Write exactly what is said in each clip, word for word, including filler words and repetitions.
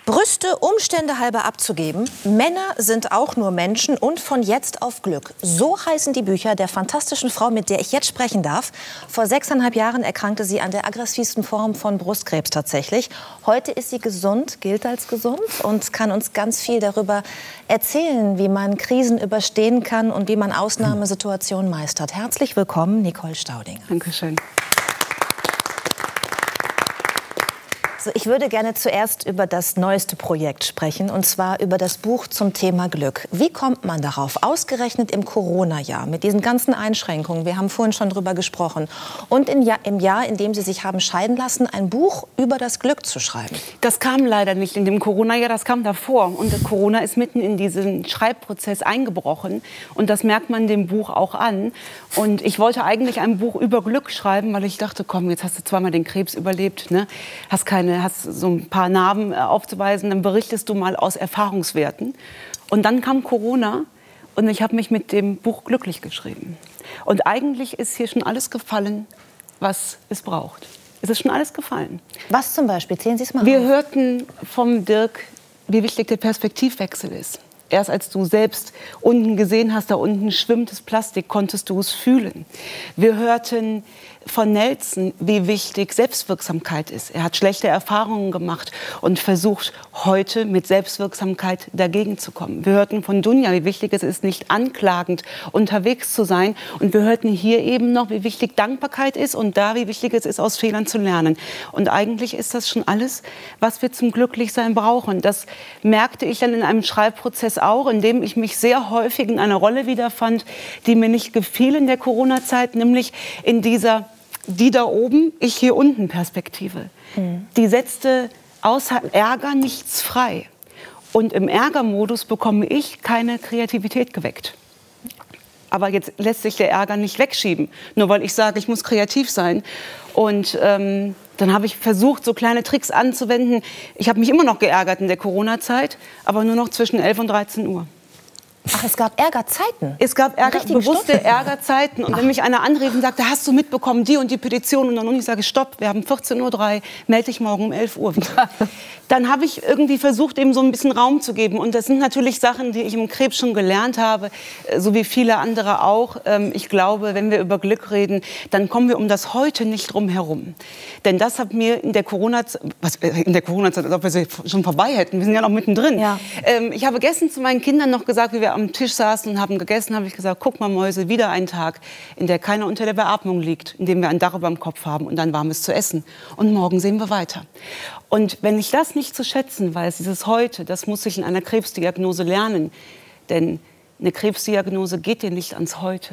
Brüste Umstände halber abzugeben, Männer sind auch nur Menschen und von jetzt auf Glück. So heißen die Bücher der fantastischen Frau, mit der ich jetzt sprechen darf. Vor sechseinhalb Jahren erkrankte sie an der aggressivsten Form von Brustkrebs tatsächlich. Heute ist sie gesund, gilt als gesund und kann uns ganz viel darüber erzählen, wie man Krisen überstehen kann und wie man Ausnahmesituationen meistert. Herzlich willkommen, Nicole Staudinger. Dankeschön. Ich würde gerne zuerst über das neueste Projekt sprechen, und zwar über das Buch zum Thema Glück. Wie kommt man darauf, ausgerechnet im Corona-Jahr, mit diesen ganzen Einschränkungen, wir haben vorhin schon drüber gesprochen, und im Jahr, im Jahr, in dem Sie sich haben scheiden lassen, ein Buch über das Glück zu schreiben? Das kam leider nicht in dem Corona-Jahr, das kam davor. Und Corona ist mitten in diesen Schreibprozess eingebrochen. Und das merkt man dem Buch auch an. Und ich wollte eigentlich ein Buch über Glück schreiben, weil ich dachte, komm, jetzt hast du zweimal den Krebs überlebt, ne? Hast keine hast so ein paar Narben aufzuweisen, dann berichtest du mal aus Erfahrungswerten. Und dann kam Corona und ich habe mich mit dem Buch glücklich geschrieben. Und eigentlich ist hier schon alles gefallen, was es braucht. Es ist schon alles gefallen. Was zum Beispiel? Zählen Sie es mal Wir auf. hörten vom Dirk, wie wichtig der Perspektivwechsel ist. Erst als du selbst unten gesehen hast, da unten schwimmt das Plastik, konntest du es fühlen. Wir hörten von Nelson, wie wichtig Selbstwirksamkeit ist. Er hat schlechte Erfahrungen gemacht und versucht, heute mit Selbstwirksamkeit dagegen zu kommen. Wir hörten von Dunja, wie wichtig es ist, nicht anklagend unterwegs zu sein. Und wir hörten hier eben noch, wie wichtig Dankbarkeit ist und da, wie wichtig es ist, aus Fehlern zu lernen. Und eigentlich ist das schon alles, was wir zum Glücklichsein brauchen. Das merkte ich dann in einem Schreibprozess auch, in dem ich mich sehr häufig in einer Rolle wiederfand, die mir nicht gefiel in der Corona-Zeit, nämlich in dieser die da oben, ich hier unten Perspektive. Mhm. Die setzte außer Ärger nichts frei. Und im Ärgermodus bekomme ich keine Kreativität geweckt. Aber jetzt lässt sich der Ärger nicht wegschieben, nur weil ich sage, ich muss kreativ sein. Und ähm, dann habe ich versucht, so kleine Tricks anzuwenden. Ich habe mich immer noch geärgert in der Corona-Zeit, aber nur noch zwischen elf und dreizehn Uhr. Ach, es gab Ärgerzeiten? Es gab Ärger, bewusste Stunden. Ärgerzeiten. Und Ach. wenn mich einer anrief und sagte, hast du mitbekommen, die und die Petition? Und dann ich sage, stopp, wir haben vierzehn Uhr drei, melde dich morgen um elf Uhr wieder. Dann habe ich irgendwie versucht, eben so ein bisschen Raum zu geben. Und das sind natürlich Sachen, die ich im Krebs schon gelernt habe, so wie viele andere auch. Ich glaube, wenn wir über Glück reden, dann kommen wir um das Heute nicht drum herum. Denn das hat mir in der Corona-Zeit, was in der Corona-Zeit, als ob wir sie schon vorbei hätten, wir sind ja noch mittendrin. Ja. Ich habe gestern zu meinen Kindern noch gesagt, wie wir am Tisch saßen und haben gegessen, habe ich gesagt, guck mal Mäuse, wieder ein Tag, in der keiner unter der Beatmung liegt, in dem wir ein Dach über dem Kopf haben und dann warmes zu essen. Und morgen sehen wir weiter. Und wenn ich das nicht zu schätzen weiß, dieses Heute, das muss ich in einer Krebsdiagnose lernen. Denn eine Krebsdiagnose geht dir nicht ans Heute.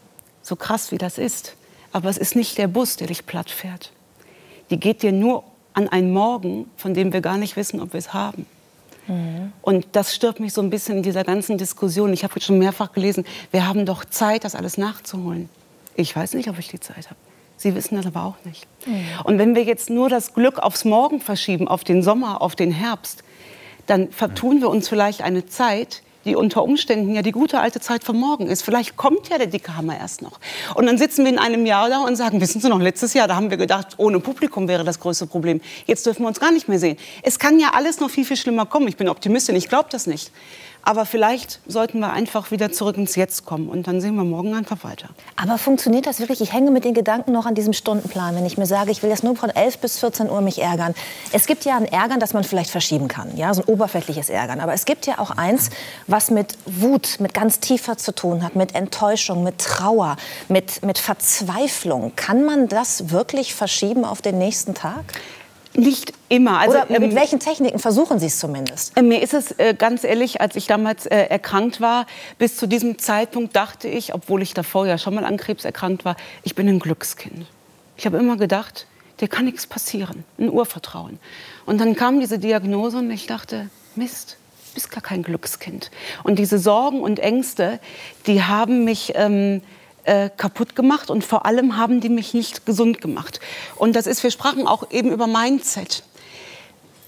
So krass wie das ist. Aber es ist nicht der Bus, der dich platt fährt. Die geht dir nur an einen Morgen, von dem wir gar nicht wissen, ob wir es haben. Mhm. Und das stört mich so ein bisschen in dieser ganzen Diskussion. Ich habe schon mehrfach gelesen, wir haben doch Zeit, das alles nachzuholen. Ich weiß nicht, ob ich die Zeit habe. Sie wissen das aber auch nicht. Mhm. Und wenn wir jetzt nur das Glück aufs Morgen verschieben, auf den Sommer, auf den Herbst, dann vertun wir uns vielleicht eine Zeit, die unter Umständen ja die gute alte Zeit von morgen ist. Vielleicht kommt ja der dicke Hammer erst noch. Und dann sitzen wir in einem Jahr da und sagen, wissen Sie noch, letztes Jahr, da haben wir gedacht, ohne Publikum wäre das größte Problem. Jetzt dürfen wir uns gar nicht mehr sehen. Es kann ja alles noch viel, viel schlimmer kommen. Ich bin Optimistin, ich glaube das nicht. Aber vielleicht sollten wir einfach wieder zurück ins Jetzt kommen. Und dann sehen wir morgen einfach weiter. Aber funktioniert das wirklich? Ich hänge mit den Gedanken noch an diesem Stundenplan. Wenn ich mir sage, ich will jetzt nur von elf bis vierzehn Uhr mich ärgern. Es gibt ja ein Ärgern, das man vielleicht verschieben kann. Ja, so ein oberflächliches Ärgern. Aber es gibt ja auch eins, was mit Wut, mit ganz tiefer zu tun hat. Mit Enttäuschung, mit Trauer, mit, mit Verzweiflung. Kann man das wirklich verschieben auf den nächsten Tag? Nicht immer. Also, Oder mit ähm, welchen Techniken versuchen Sie es zumindest? Äh, mir ist es äh, ganz ehrlich, als ich damals äh, erkrankt war, bis zu diesem Zeitpunkt dachte ich, obwohl ich davor ja schon mal an Krebs erkrankt war, ich bin ein Glückskind. Ich habe immer gedacht, dir kann nichts passieren, ein Urvertrauen. Und dann kam diese Diagnose und ich dachte, Mist, du bist gar kein Glückskind. Und diese Sorgen und Ängste, die haben mich ähm, Äh, kaputt gemacht und vor allem haben die mich nicht gesund gemacht. Und das ist, wir sprachen auch eben über Mindset.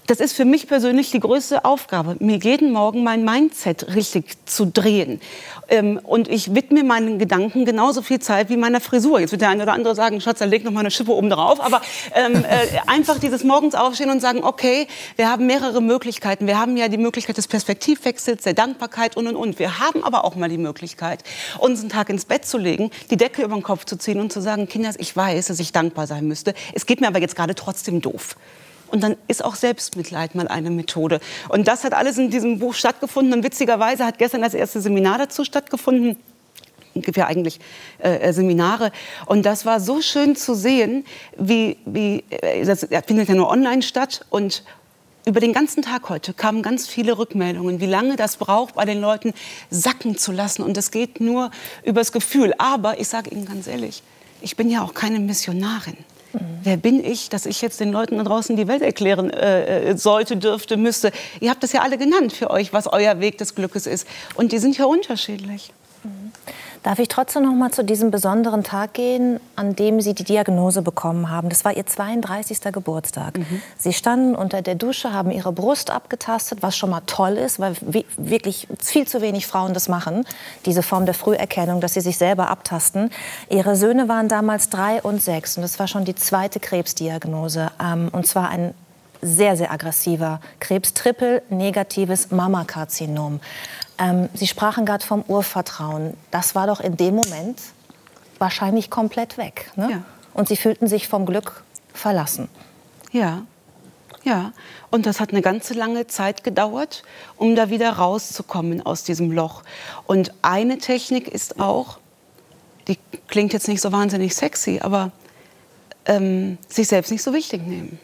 Das ist für mich persönlich die größte Aufgabe, mir jeden Morgen mein Mindset richtig zu drehen. Ähm, und ich widme meinen Gedanken genauso viel Zeit wie meiner Frisur. Jetzt wird der eine oder andere sagen, Schatz, dann leg noch mal eine Schippe oben drauf. Aber ähm, äh, einfach dieses morgens aufstehen und sagen, okay, wir haben mehrere Möglichkeiten. Wir haben ja die Möglichkeit des Perspektivwechsels, der Dankbarkeit und, und, und. Wir haben aber auch mal die Möglichkeit, uns einen Tag ins Bett zu legen, die Decke über den Kopf zu ziehen und zu sagen, Kinders, ich weiß, dass ich dankbar sein müsste. Es geht mir aber jetzt gerade trotzdem doof. Und dann ist auch Selbstmitleid mal eine Methode. Und das hat alles in diesem Buch stattgefunden. Und witzigerweise hat gestern das erste Seminar dazu stattgefunden. Es gibt ja eigentlich äh, Seminare. Und das war so schön zu sehen, wie, wie äh, das findet ja nur online statt. Und über den ganzen Tag heute kamen ganz viele Rückmeldungen, wie lange das braucht, bei den Leuten sacken zu lassen. Und das geht nur übers Gefühl. Aber ich sage Ihnen ganz ehrlich, ich bin ja auch keine Missionarin. Mhm. Wer bin ich, dass ich jetzt den Leuten da draußen die Welt erklären äh, sollte, dürfte, müsste? Ihr habt das ja alle genannt für euch, was euer Weg des Glückes ist. Und die sind ja unterschiedlich. Mhm. Darf ich trotzdem noch mal zu diesem besonderen Tag gehen, an dem Sie die Diagnose bekommen haben? Das war Ihr zweiunddreißigster Geburtstag. Mhm. Sie standen unter der Dusche, haben Ihre Brust abgetastet, was schon mal toll ist, weil wirklich viel zu wenig Frauen das machen, diese Form der Früherkennung, dass sie sich selber abtasten. Ihre Söhne waren damals drei und sechs und das war schon die zweite Krebsdiagnose, ähm, und zwar ein sehr, sehr aggressiver Krebs, triple-negatives Mammakarzinom. Ähm, Sie sprachen gerade vom Urvertrauen. Das war doch in dem Moment wahrscheinlich komplett weg. Ne? Ja. Und Sie fühlten sich vom Glück verlassen. Ja, ja. Und das hat eine ganze lange Zeit gedauert, um da wieder rauszukommen aus diesem Loch. Und eine Technik ist auch, die klingt jetzt nicht so wahnsinnig sexy, aber ähm, sich selbst nicht so wichtig nehmen.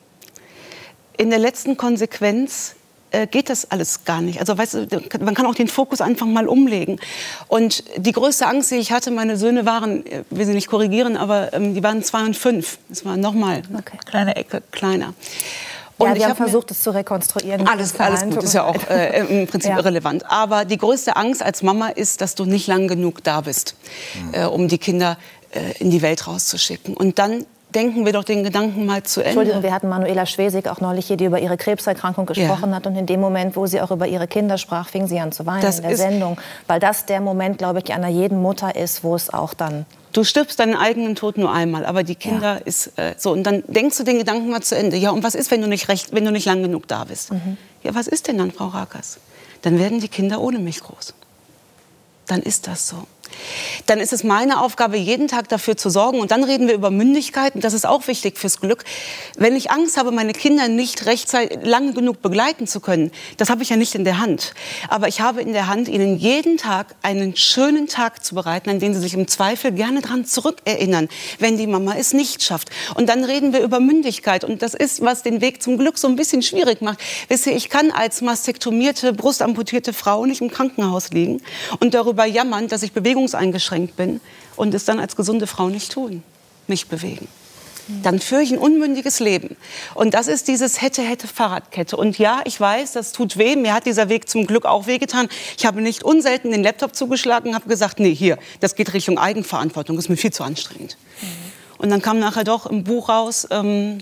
In der letzten Konsequenz äh, geht das alles gar nicht. Also weißt du, man kann auch den Fokus einfach mal umlegen. Und die größte Angst, die ich hatte, meine Söhne waren, ich will sie nicht korrigieren, aber ähm, die waren zwei und fünf. Das war noch mal okay. Kleine Ecke kleiner. Und ja, ich habe versucht, es zu rekonstruieren. Alles, alles gut, ist ja auch äh, im Prinzip ja. irrelevant. Aber die größte Angst als Mama ist, dass du nicht lang genug da bist, mhm. äh, um die Kinder äh, in die Welt rauszuschicken. Und dann denken wir doch den Gedanken mal zu Ende. Entschuldigung, wir hatten Manuela Schwesig auch neulich hier, die über ihre Krebserkrankung gesprochen ja. hat. Und in dem Moment, wo sie auch über ihre Kinder sprach, fing sie an zu weinen das in der Sendung. Weil das der Moment, glaube ich, einer jeden Mutter ist, wo es auch dann... Du stirbst deinen eigenen Tod nur einmal, aber die Kinder ja. ist äh, so. Und dann denkst du den Gedanken mal zu Ende. Ja, und was ist, wenn du nicht, recht, wenn du nicht lang genug da bist? Mhm. Ja, was ist denn dann, Frau Rakers? Dann werden die Kinder ohne mich groß. Dann ist das so. Dann ist es meine Aufgabe, jeden Tag dafür zu sorgen. Und dann reden wir über Mündigkeit. Und das ist auch wichtig fürs Glück. Wenn ich Angst habe, meine Kinder nicht rechtzeitig lange genug begleiten zu können, das habe ich ja nicht in der Hand. Aber ich habe in der Hand, ihnen jeden Tag einen schönen Tag zu bereiten, an den sie sich im Zweifel gerne dran zurückerinnern, wenn die Mama es nicht schafft. Und dann reden wir über Mündigkeit. Und das ist, was den Weg zum Glück so ein bisschen schwierig macht. Wisst ihr, ich kann als mastektomierte, brustamputierte Frau nicht im Krankenhaus liegen und darüber jammern, dass ich Bewegung eingeschränkt bin und es dann als gesunde Frau nicht tun, mich bewegen. Dann führe ich ein unmündiges Leben. Und das ist dieses hätte, hätte, Fahrradkette. Und ja, ich weiß, das tut weh. Mir hat dieser Weg zum Glück auch wehgetan. Ich habe nicht unselten den Laptop zugeschlagen und habe gesagt, nee, hier, das geht Richtung Eigenverantwortung. Das ist mir viel zu anstrengend. Mhm. Und dann kam nachher doch im Buch raus, ähm,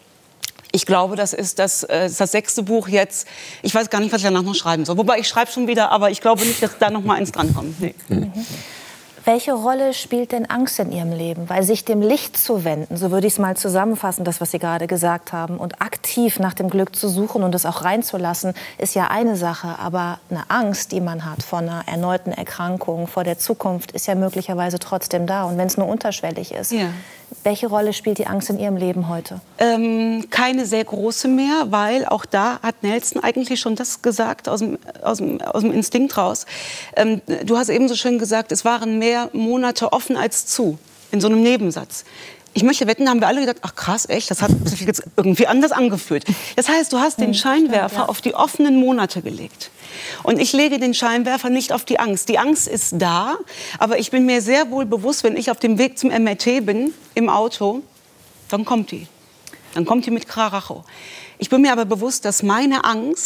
ich glaube, das ist das, äh, das sechste Buch jetzt. Ich weiß gar nicht, was ich danach noch schreiben soll. Wobei, ich schreibe schon wieder, aber ich glaube nicht, dass da noch mal eins drankommt. Nee. Mhm. Welche Rolle spielt denn Angst in Ihrem Leben? Weil sich dem Licht zu wenden, so würde ich es mal zusammenfassen, das, was Sie gerade gesagt haben, und aktiv nach dem Glück zu suchen und es auch reinzulassen, ist ja eine Sache. Aber eine Angst, die man hat vor einer erneuten Erkrankung, vor der Zukunft, ist ja möglicherweise trotzdem da. Und wenn es nur unterschwellig ist. Ja. Welche Rolle spielt die Angst in Ihrem Leben heute? Ähm, keine sehr große mehr, weil auch da hat Nelson eigentlich schon das gesagt, aus dem, aus dem, aus dem Instinkt raus. Ähm, du hast eben so schön gesagt, es waren mehr Monate offen als zu, in so einem Nebensatz. Ich möchte wetten, da haben wir alle gedacht, ach krass, echt, das hat sich jetzt irgendwie anders angefühlt. Das heißt, du hast den Scheinwerfer auf die offenen Monate gelegt. Und ich lege den Scheinwerfer nicht auf die Angst. Die Angst ist da, aber ich bin mir sehr wohl bewusst, wenn ich auf dem Weg zum M R T bin, im Auto, dann kommt die. Dann kommt die mit Karacho. Ich bin mir aber bewusst, dass meine Angst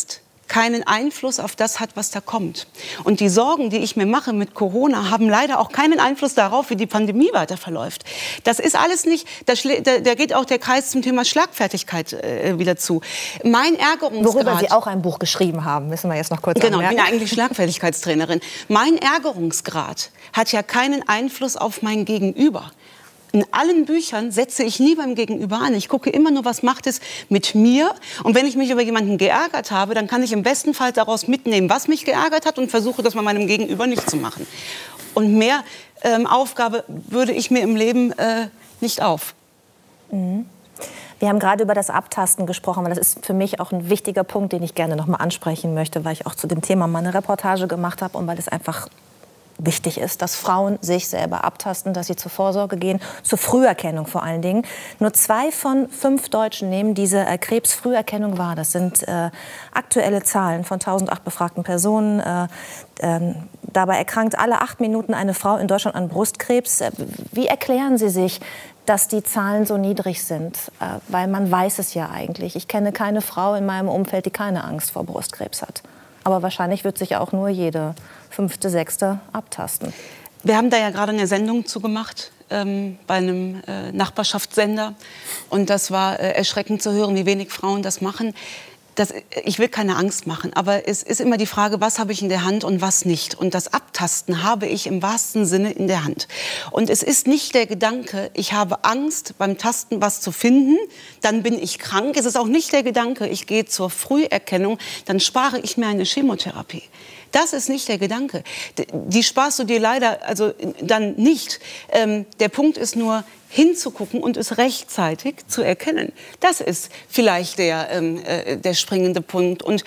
keinen Einfluss auf das hat, was da kommt. Und die Sorgen, die ich mir mache mit Corona, haben leider auch keinen Einfluss darauf, wie die Pandemie weiter verläuft. Das ist alles nicht, da, da geht auch der Kreis zum Thema Schlagfertigkeit äh, wieder zu. Mein Ärgerungsgrad... Worüber Sie auch ein Buch geschrieben haben, müssen wir jetzt noch kurz Genau, anmerken. ich bin eigentlich Schlagfertigkeitstrainerin. Mein Ärgerungsgrad hat ja keinen Einfluss auf mein Gegenüber. In allen Büchern setze ich nie beim Gegenüber an. Ich gucke immer nur, was macht es mit mir. Und wenn ich mich über jemanden geärgert habe, dann kann ich im besten Fall daraus mitnehmen, was mich geärgert hat und versuche, das bei meinem Gegenüber nicht zu machen. Und mehr ähm, Aufgabe würde ich mir im Leben äh, nicht auf. Mhm. Wir haben gerade über das Abtasten gesprochen, weil das ist für mich auch ein wichtiger Punkt, den ich gerne noch mal ansprechen möchte, weil ich auch zu dem Thema mal eine Reportage gemacht habe und weil es einfach wichtig ist, dass Frauen sich selber abtasten, dass sie zur Vorsorge gehen, zur Früherkennung vor allen Dingen. Nur zwei von fünf Deutschen nehmen diese äh, Krebsfrüherkennung wahr. Das sind äh, aktuelle Zahlen von tausendacht befragten Personen. Äh, äh, dabei erkrankt alle acht Minuten eine Frau in Deutschland an Brustkrebs. Äh, wie erklären Sie sich, dass die Zahlen so niedrig sind? Äh, weil man weiß es ja eigentlich. Ich kenne keine Frau in meinem Umfeld, die keine Angst vor Brustkrebs hat. Aber wahrscheinlich wird sich auch nur jede fünfte, sechste abtasten. Wir haben da ja gerade eine Sendung zugemacht ähm, bei einem äh, Nachbarschaftssender. Und das war äh, erschreckend zu hören, wie wenig Frauen das machen. Das, ich will keine Angst machen, aber es ist immer die Frage, was habe ich in der Hand und was nicht. Und das Abtasten habe ich im wahrsten Sinne in der Hand. Und es ist nicht der Gedanke, ich habe Angst beim Tasten was zu finden, dann bin ich krank. Es ist auch nicht der Gedanke, ich gehe zur Früherkennung, dann spare ich mir eine Chemotherapie. Das ist nicht der Gedanke. Die sparst du dir leider also dann nicht. Ähm, der Punkt ist nur, hinzugucken und es rechtzeitig zu erkennen. Das ist vielleicht der, ähm, äh, der springende Punkt. Und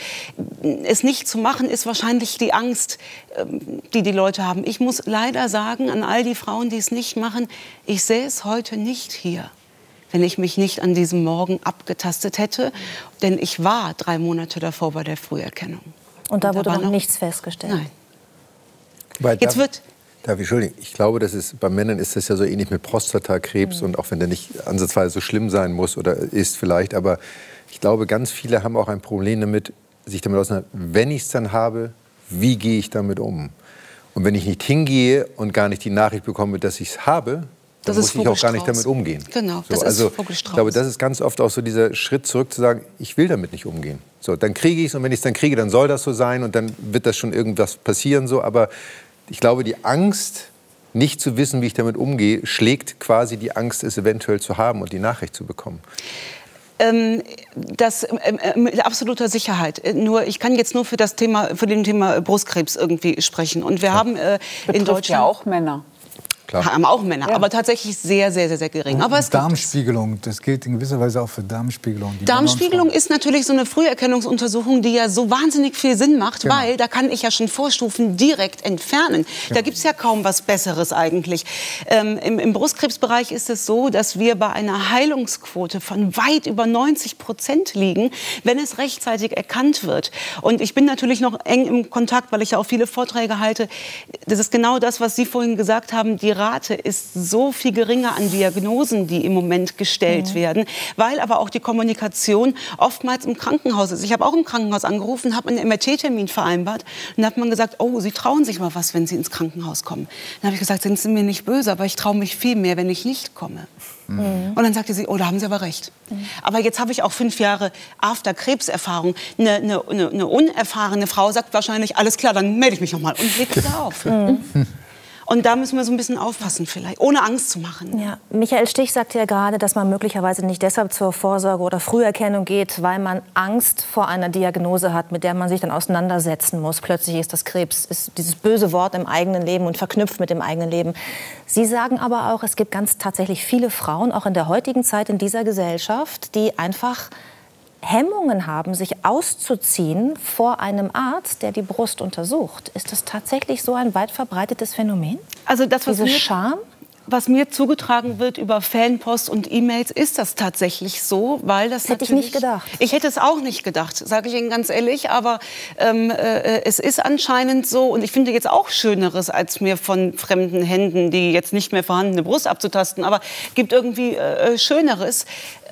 es nicht zu machen, ist wahrscheinlich die Angst, ähm, die die Leute haben. Ich muss leider sagen, an all die Frauen, die es nicht machen, ich sehe es heute nicht hier, wenn ich mich nicht an diesem Morgen abgetastet hätte. Denn ich war drei Monate davor bei der Früherkennung. Und da Und wurde da noch noch nichts festgestellt? Nein. Weil Jetzt wird... Darf ich, Entschuldigung, ich glaube, das ist, bei Männern ist das ja so ähnlich mit Prostatakrebs. Mhm. Und auch wenn der nicht ansatzweise so schlimm sein muss oder ist vielleicht. Aber ich glaube, ganz viele haben auch ein Problem damit, sich damit auseinanderzusetzen, wenn ich es dann habe, wie gehe ich damit um? Und wenn ich nicht hingehe und gar nicht die Nachricht bekomme, dass ich es habe, dann muss ich auch gar nicht damit umgehen. Genau, so, das also, ist Vogelstrauß. Ich glaube, das ist ganz oft auch so dieser Schritt zurück zu sagen, ich will damit nicht umgehen. So, dann kriege ich es und wenn ich es dann kriege, dann soll das so sein und dann wird das schon irgendwas passieren. So. Aber ich glaube, die Angst, nicht zu wissen, wie ich damit umgehe, schlägt quasi die Angst, es eventuell zu haben und die Nachricht zu bekommen. Ähm, das äh, mit absoluter Sicherheit. Nur ich kann jetzt nur für das Thema, für den Thema Brustkrebs irgendwie sprechen. Und wir ja. haben äh, in Deutschland ja auch Männer. Klar. Haben auch Männer, ja. aber tatsächlich sehr, sehr, sehr, sehr gering. Aber es Darmspiegelung, das gilt in gewisser Weise auch für Darmspiegelung. Die Darmspiegelung ist natürlich so eine Früherkennungsuntersuchung, die ja so wahnsinnig viel Sinn macht, genau. weil da kann ich ja schon Vorstufen direkt entfernen. Genau. Da gibt es ja kaum was Besseres eigentlich. Ähm, im, Im Brustkrebsbereich ist es so, dass wir bei einer Heilungsquote von weit über neunzig Prozent liegen, wenn es rechtzeitig erkannt wird. Und ich bin natürlich noch eng im Kontakt, weil ich ja auch viele Vorträge halte. Das ist genau das, was Sie vorhin gesagt haben, die Rate ist so viel geringer an Diagnosen, die im Moment gestellt mhm. werden, weil aber auch die Kommunikation oftmals im Krankenhaus ist. Ich habe auch im Krankenhaus angerufen, habe einen M R T-Termin vereinbart und hat man gesagt, oh, Sie trauen sich mal was, wenn Sie ins Krankenhaus kommen. Dann habe ich gesagt, sind Sie mir nicht böse, aber ich traue mich viel mehr, wenn ich nicht komme. Mhm. Und dann sagte sie, oh, da haben Sie aber recht. Mhm. Aber jetzt habe ich auch fünf Jahre After-Krebserfahrung. Eine, eine, eine, eine unerfahrene Frau sagt wahrscheinlich, alles klar, dann melde ich mich noch mal und legt wieder auf. Mhm. Und da müssen wir so ein bisschen aufpassen vielleicht, ohne Angst zu machen. Ja. Michael Stich sagte ja gerade, dass man möglicherweise nicht deshalb zur Vorsorge oder Früherkennung geht, weil man Angst vor einer Diagnose hat, mit der man sich dann auseinandersetzen muss. Plötzlich ist das Krebs, ist dieses böse Wort im eigenen Leben und verknüpft mit dem eigenen Leben. Sie sagen aber auch, es gibt ganz tatsächlich viele Frauen, auch in der heutigen Zeit in dieser Gesellschaft, die einfach Hemmungen haben, sich auszuziehen vor einem Arzt, der die Brust untersucht. Ist das tatsächlich so ein weit verbreitetes Phänomen? Also das, was Diese mir, Scham? Was mir zugetragen wird über Fanpost und E-Mails, ist das tatsächlich so, weil das, das hätte ich nicht gedacht. Ich hätte es auch nicht gedacht, sage ich Ihnen ganz ehrlich, aber ähm, äh, es ist anscheinend so und ich finde jetzt auch Schöneres, als mir von fremden Händen die jetzt nicht mehr vorhandene Brust abzutasten, aber gibt irgendwie äh, Schöneres.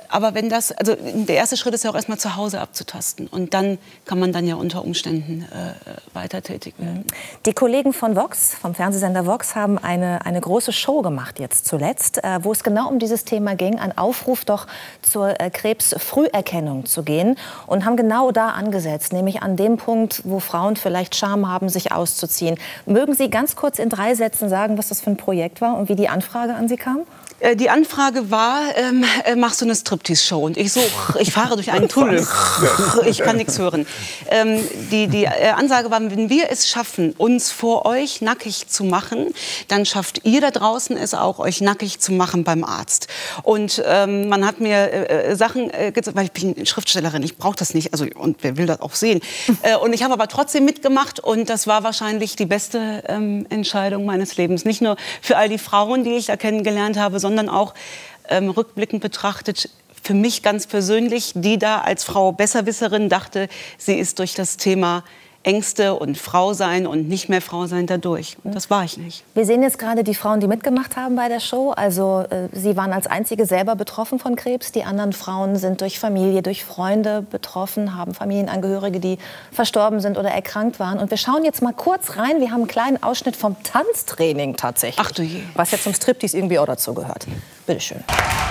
aber wenn das, also der erste Schritt ist ja auch erstmal zu Hause abzutasten. Und dann kann man dann ja unter Umständen äh, weiter tätig werden. Die Kollegen von Vox, vom Fernsehsender Vox, haben eine, eine große Show gemacht jetzt zuletzt, äh, wo es genau um dieses Thema ging. Ein Aufruf, doch zur äh, Krebsfrüherkennung zu gehen. Und haben genau da angesetzt, nämlich an dem Punkt, wo Frauen vielleicht Scham haben, sich auszuziehen. Mögen Sie ganz kurz in drei Sätzen sagen, was das für ein Projekt war und wie die Anfrage an Sie kam? Die Anfrage war, ähm, machst du eine Striptease-Show? Und ich so, ich fahre durch einen Tunnel, ich kann nichts hören. Ähm, die die äh, Ansage war, wenn wir es schaffen, uns vor euch nackig zu machen, dann schafft ihr da draußen es auch, euch nackig zu machen beim Arzt. Und ähm, man hat mir äh, Sachen äh, gesagt, weil ich bin Schriftstellerin, ich brauche das nicht, also und wer will das auch sehen. Äh, und ich habe aber trotzdem mitgemacht und das war wahrscheinlich die beste ähm, Entscheidung meines Lebens. Nicht nur für all die Frauen, die ich da kennengelernt habe, sondern sondern auch ähm, rückblickend betrachtet für mich ganz persönlich, die da als Frau Besserwisserin dachte, sie ist durch das Thema Ängste und Frau sein und nicht mehr Frau sein dadurch. Und das war ich nicht. Wir sehen jetzt gerade die Frauen, die mitgemacht haben bei der Show. Also äh, Sie waren als einzige selber betroffen von Krebs. Die anderen Frauen sind durch Familie, durch Freunde betroffen, haben Familienangehörige, die verstorben sind oder erkrankt waren. Und wir schauen jetzt mal kurz rein. Wir haben einen kleinen Ausschnitt vom Tanztraining tatsächlich. Ach du je. Was ja zum Striptease irgendwie auch dazu gehört. Bitte schön.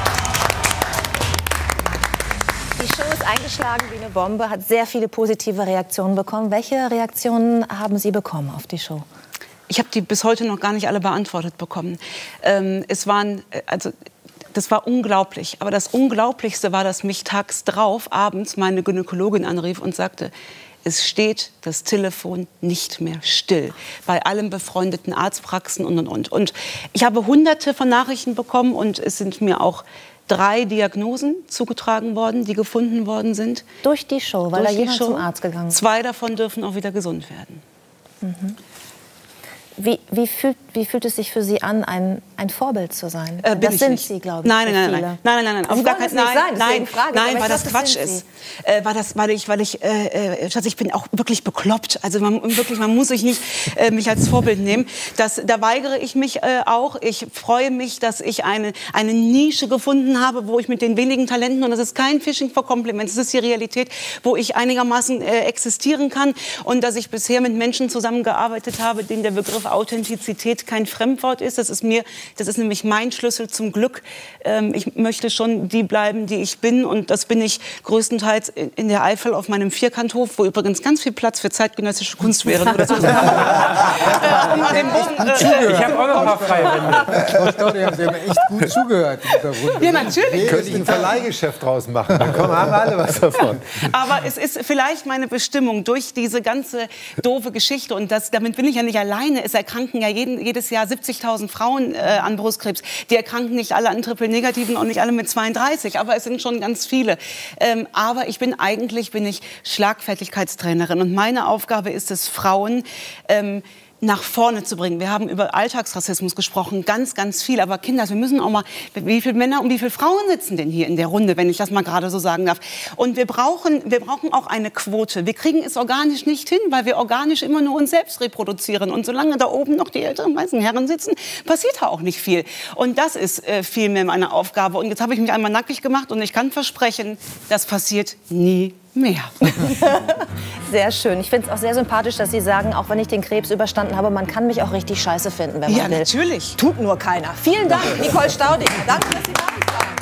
Die Show ist eingeschlagen wie eine Bombe, hat sehr viele positive Reaktionen bekommen. Welche Reaktionen haben Sie bekommen auf die Show? Ich habe die bis heute noch gar nicht alle beantwortet bekommen. Ähm, es waren, also, das war unglaublich. Aber das Unglaublichste war, dass mich tags drauf, abends, meine Gynäkologin anrief und sagte, es steht das Telefon nicht mehr still. Bei allen befreundeten Arztpraxen und, und, und. Und ich habe hunderte von Nachrichten bekommen und es sind mir auch drei Diagnosen zugetragen worden, die gefunden worden sind. Durch die Show, weil Durch da die jemand Show. zum Arzt gegangen ist. Zwei davon dürfen auch wieder gesund werden. Mhm. Wie, wie, fühlt, wie fühlt es sich für Sie an, ein, ein Vorbild zu sein? Äh, bin das ich sind nicht. Sie, glaube ich. Nein, nein, nein, nein, nein, nein, nein, nein, auf gar keinen Fall. Nein, nein, Frage, nein, weil glaub, das Quatsch ist. Äh, weil das, weil ich, weil ich, äh, äh, Schatz, ich bin auch wirklich bekloppt. Also man, wirklich, man muss sich nicht äh, mich als Vorbild nehmen. Das, da weigere ich mich äh, auch. Ich freue mich, dass ich eine eine Nische gefunden habe, wo ich mit den wenigen Talenten, und das ist kein Fishing for Compliments, das ist die Realität, wo ich einigermaßen äh, existieren kann und dass ich bisher mit Menschen zusammengearbeitet habe, denen der Begriff Authentizität kein Fremdwort ist. Das ist mir, das ist nämlich mein Schlüssel zum Glück. Ähm, ich möchte schon die bleiben, die ich bin, und das bin ich größtenteils in, in der Eifel auf meinem Vierkanthof, wo übrigens ganz viel Platz für zeitgenössische Kunst wäre. Nur das muss man Ich habe auch noch ein paar freie Wände. Sie haben echt gut zugehört in dieser Runde. Ja, natürlich. Könnte ich ein Verleihgeschäft draus machen, dann kommen, haben alle was davon. Aber es ist vielleicht meine Bestimmung durch diese ganze doofe Geschichte, und das, damit bin ich ja nicht alleine. Es erkranken ja jeden, jedes Jahr siebzigtausend Frauen äh, an Brustkrebs. Die erkranken nicht alle an Triple-Negativen und nicht alle mit zweiunddreißig, aber es sind schon ganz viele. Ähm, aber ich bin eigentlich bin ich Schlagfertigkeitstrainerin, und meine Aufgabe ist es, Frauen ähm, nach vorne zu bringen. Wir haben über Alltagsrassismus gesprochen, ganz, ganz viel. Aber Kinder, wir müssen auch mal, wie viele Männer und wie viele Frauen sitzen denn hier in der Runde, wenn ich das mal gerade so sagen darf. Und wir brauchen, wir brauchen auch eine Quote. Wir kriegen es organisch nicht hin, weil wir organisch immer nur uns selbst reproduzieren. Und solange da oben noch die älteren weißen Herren sitzen, passiert da auch nicht viel. Und das ist äh, viel mehr meine Aufgabe. Und jetzt habe ich mich einmal nackig gemacht, und ich kann versprechen, das passiert nie mehr. Sehr schön. Ich finde es auch sehr sympathisch, dass Sie sagen, auch wenn ich den Krebs überstanden habe, man kann mich auch richtig scheiße finden, wenn man Ja, will. natürlich. Tut nur keiner. Vielen Dank, Nicole Staudinger. Danke, dass Sie da waren.